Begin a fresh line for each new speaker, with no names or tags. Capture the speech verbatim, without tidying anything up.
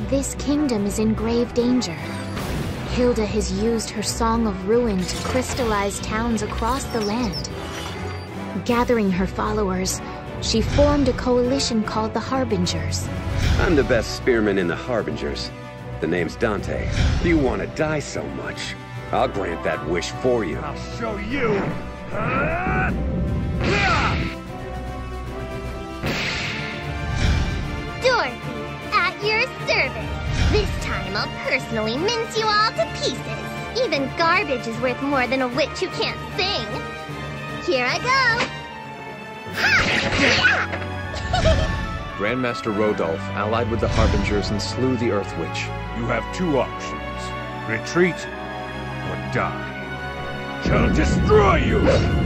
This kingdom is in grave danger. Hilda has used her Song of Ruin to crystallize towns across the land. Gathering her followers, she formed a coalition called the Harbingers.
I'm the best spearman in the Harbingers. The name's Dante. If you want to die so much, I'll grant that wish for you.
I'll show you!
Dorothy, at your service. This time I'll personally mince you all to pieces. Even garbage is worth more than a witch who can't sing. Here I go!
Grandmaster Rodolph allied with the Harbingers and slew the Earth Witch.
You have two options. Retreat or die. Shall destroy you!